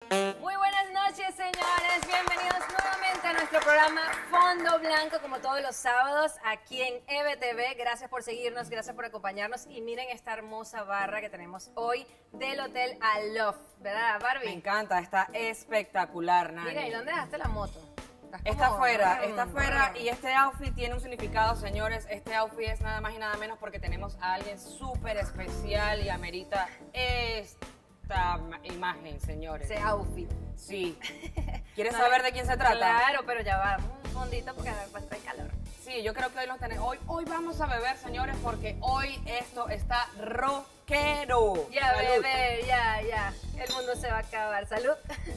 Muy buenas noches, señores. Bienvenidos nuevamente a nuestro programa Fondo Blanco, como todos los sábados, aquí en EBTV. Gracias por seguirnos, gracias por acompañarnos. Y miren esta hermosa barra que tenemos hoy del Hotel Aloft, ¿verdad, Barbie? Me encanta, está espectacular, Nani. Mira, ¿y dónde dejaste la moto? Está afuera y este outfit tiene un significado, señores. Este outfit es nada más y nada menos porque tenemos a alguien súper especial y amerita esta imagen, señores. Ese outfit. Sí. ¿Quieres saber de quién se trata? Claro, pero ya va un fondito porque hay calor. Sí, yo creo que hoy los tenemos. Hoy vamos a beber, señores, porque hoy esto está rockero. Ya, Salud. beber, ya. El mundo se va a acabar. Salud.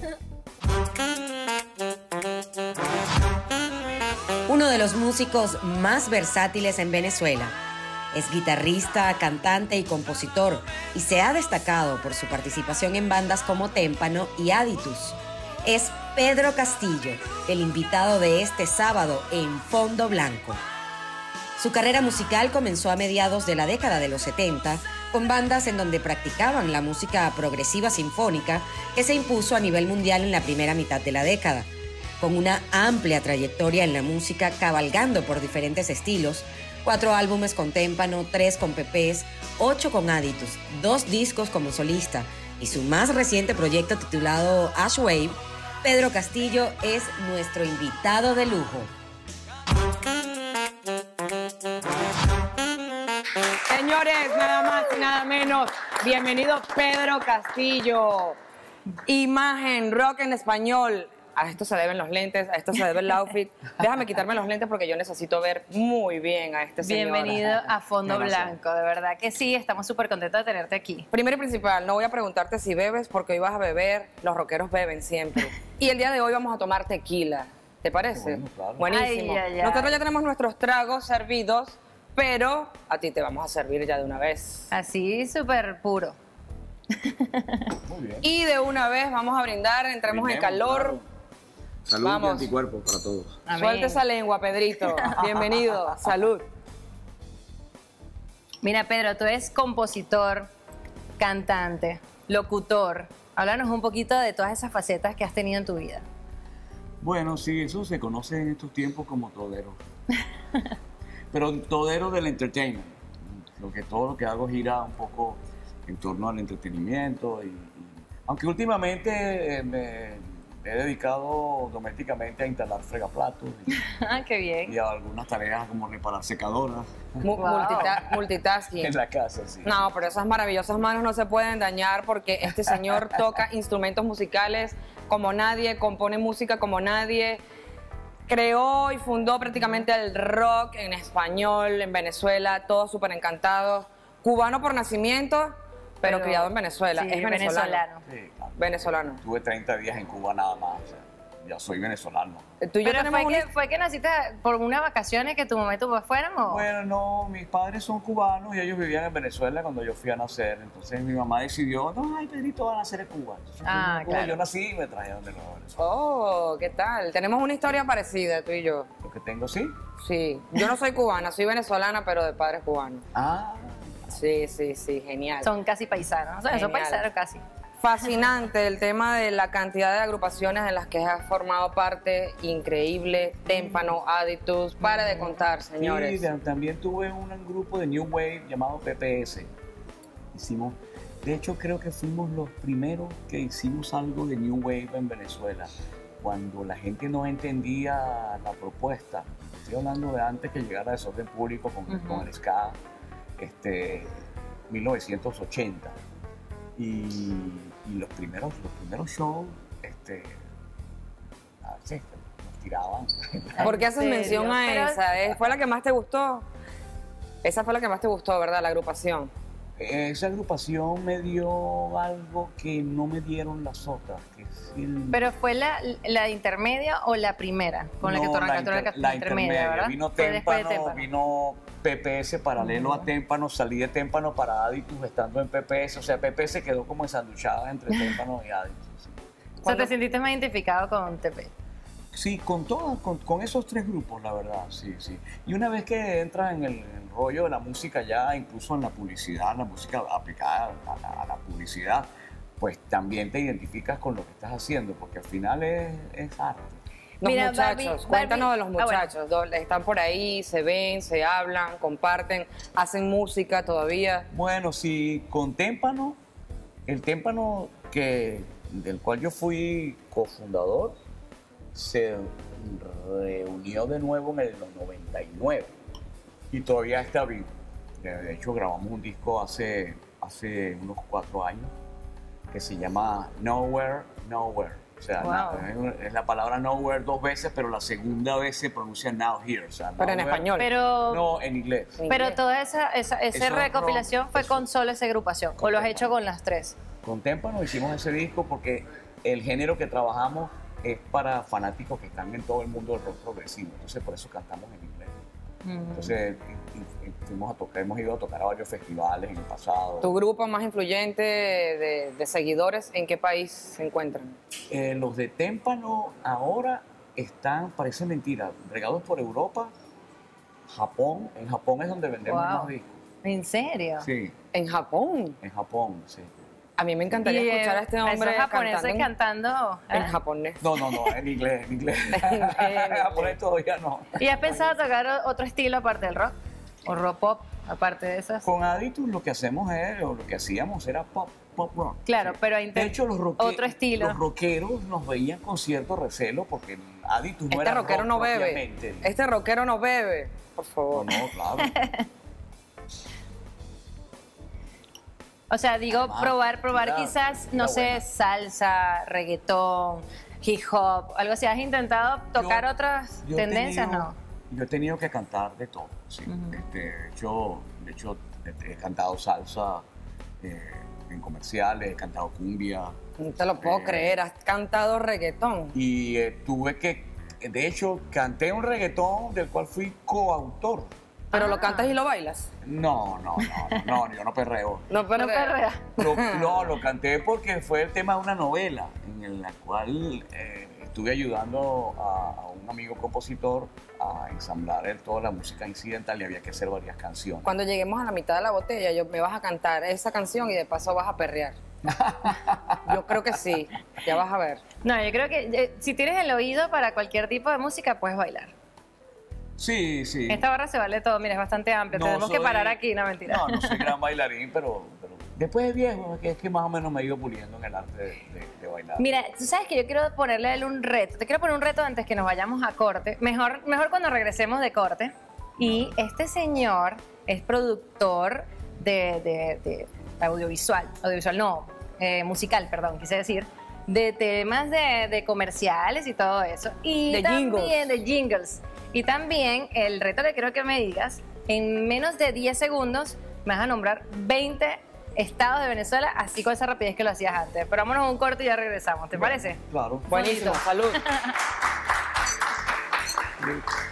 Uno de los músicos más versátiles en Venezuela. Es guitarrista, cantante y compositor y se ha destacado por su participación en bandas como Témpano y Aditus. Es Pedro Castillo, el invitado de este sábado en Fondo Blanco. Su carrera musical comenzó a mediados de la década de los 70 con bandas en donde practicaban la música progresiva sinfónica que se impuso a nivel mundial en la primera mitad de la década. Con una amplia trayectoria en la música cabalgando por diferentes estilos, 4 álbumes con Témpano, 3 con Pepés, 8 con Aditus, 2 discos como solista y su más reciente proyecto titulado Ashwave, Pedro Castillo es nuestro invitado de lujo. Señores, nada más y nada menos, bienvenido Pedro Castillo. Imagen, rock en español. A esto se deben los lentes, a esto se debe el outfit. Déjame quitarme los lentes porque yo necesito ver muy bien a este señor. Bienvenido a Fondo Gracias. Blanco, de verdad que sí, estamos súper contentos de tenerte aquí. Primero y principal, no voy a preguntarte si bebes porque hoy vas a beber, los rockeros beben siempre. Y el día de hoy vamos a tomar tequila, ¿te parece? Bueno, claro. Buenísimo. Ay. Nosotros ya tenemos nuestros tragos servidos, pero a ti te vamos a servir ya de una vez. Así, súper puro. Muy bien. Y de una vez vamos a brindar, entremos en Brindemos, calor. claro. Salud Vamos. y anticuerpos para todos. Amén. Suelta esa lengua, Pedrito. Bienvenido. Salud. Mira, Pedro, tú eres compositor, cantante, locutor. Háblanos un poquito de todas esas facetas que has tenido en tu vida. Bueno, sí, eso se conoce en estos tiempos como todero. Pero todero del entertainment. Todo lo que hago gira un poco en torno al entretenimiento. Aunque últimamente me he dedicado domésticamente a instalar fregaplatos Qué bien. y a algunas tareas como reparar secadoras Multitasking. en la casa, sí. No, pero esas maravillosas manos no se pueden dañar porque este señor toca instrumentos musicales como nadie, compone música como nadie, creó y fundó prácticamente el rock en español en Venezuela, todos súper encantados. Cubano por nacimiento, pero criado en Venezuela. Sí, es venezolano. Sí, claro. Venezolano. Tuve 30 días en Cuba nada más. O sea, ya soy venezolano. Tú y yo Pero tenemos fue que naciste por unas vacaciones que tu mamá y tu papá fueran, ¿o? Bueno, no, mis padres son cubanos y ellos vivían en Venezuela cuando yo fui a nacer. Entonces mi mamá decidió, no, ay, Pedrito va a nacer en Cuba. Entonces, Ah, en Cuba, claro. yo nací y me trajeron de nuevo a Venezuela. Oh, ¿qué tal? Tenemos una historia parecida, tú y yo. Lo que tengo, sí. Sí. Yo no soy cubana, soy venezolana, pero de padres cubanos. Ah, Sí, genial. Son casi paisanos. O sea, son Genial. paisanos casi. Fascinante el tema de la cantidad de agrupaciones en las que has formado parte, increíble, Témpano, Aditus, para de contar, señores. sí, también tuve un grupo de New Wave llamado PPS. Hicimos, de hecho creo que fuimos los primeros que hicimos algo de New Wave en Venezuela, cuando la gente no entendía la propuesta. Estoy hablando de antes que llegara Desorden Público con el ska, 1980. Y los primeros shows, a veces nos tiraban. ¿Por qué haces ¿En mención serio? a Pero- esa? ¿Fue la que más te gustó? Esa fue la que más te gustó, ¿verdad? La agrupación. Esa agrupación me dio algo que no me dieron las otras, que es Pero fue la intermedia o la primera con la que tú arrancaste la intermedia, ¿verdad? Vino Fue después de Témpano, vino PPS paralelo a Témpano, salí de Témpano para Aditus estando en PPS, o sea, PPS quedó como ensanduchada entre Témpano y Aditus. Sí. O sea, te sentiste más identificado con TP. Sí, con esos tres grupos, la verdad, sí. Y una vez que entras en el rollo de la música ya, incluso en la publicidad, la música aplicada a la publicidad, pues también te identificas con lo que estás haciendo, porque al final es arte. Los Mira, muchachos, Barbie- cuéntanos de los bueno. muchachos. Están por ahí, se ven, se hablan, comparten, hacen música todavía. Bueno, sí, con Témpano, el Témpano del cual yo fui cofundador, se reunió de nuevo en el 99 y todavía está vivo. De hecho, grabamos un disco hace unos 4 años que se llama Nowhere, Nowhere. O sea, Wow. es la palabra nowhere 2 veces, pero la segunda vez se pronuncia now here. O sea, Pero en nowhere- español. Pero, No, en inglés. pero toda esa Eso es recopilación rock, fue eso. con solo esa agrupación, o lo has hecho con las tres. Con Témpano hicimos ese disco porque el género que trabajamos es para fanáticos que están en todo el mundo del rock progresivo. Entonces, por eso cantamos en inglés. Entonces, hemos ido a tocar a varios festivales en el pasado. ¿Tu grupo más influyente de seguidores en qué país se encuentran? Los de Témpano ahora están, parece mentira, regados por Europa, Japón. En Japón es donde vendemos Wow. más discos. ¿En serio? Sí, En Japón. en Japón, sí. A mí me encantaría escuchar a este hombre esos japoneses cantando. en japonés. No, en inglés, en inglés. inglés. En japonés todavía no. ¿Y has pensado tocar otro estilo aparte del rock? ¿O rock pop, aparte de esas? Con Aditus lo que hacemos o lo que hacíamos era pop rock. Claro, pero De hecho, otro estilo. los rockeros nos veían con cierto recelo porque Aditus no Este era rockero rock no bebe. propiamente. Este rockero no bebe. Por favor. No, claro. O sea, digo, probar mira, quizás, mira, no sé, buena. salsa, reggaetón, hip hop, algo así. ¿Has intentado tocar otras Yo he tendencias? tenido- No. Yo he tenido que cantar de todo, sí. De hecho, he cantado salsa en comerciales, he cantado cumbia No te lo puedo Eh. creer. Has cantado reggaetón. y de hecho, canté un reggaetón del cual fui coautor. Pero lo cantas y lo bailas. No, yo no perreo. No, No pero perrea. Lo canté porque fue el tema de una novela en la cual estuve ayudando a un amigo compositor a ensamblar toda la música incidental y había que hacer varias canciones. Cuando lleguemos a la mitad de la botella, me vas a cantar esa canción y de paso vas a perrear. Yo creo que sí. Ya vas a ver. No, yo creo que si tienes el oído para cualquier tipo de música, puedes bailar. Sí. En esta barra se vale todo, mira, es bastante amplio. No Tenemos que soy- parar aquí, no mentira. No soy gran bailarín, pero después de viejo, es que más o menos me he ido puliendo en el arte de bailar. Mira, tú sabes que yo quiero ponerle a él un reto. Te quiero poner un reto antes que nos vayamos a corte. Mejor cuando regresemos de corte. Y este señor es productor de audiovisual. Audiovisual no, musical, perdón, quise decir. De temas de comerciales y todo eso. Y De también jingles. de jingles. Y también el reto que quiero que me digas, en menos de 10 segundos me vas a nombrar 20 estados de Venezuela, así con esa rapidez que lo hacías antes. Pero vámonos a un corte y ya regresamos, ¿te parece? Claro. Buenísimo. Salud. Sí.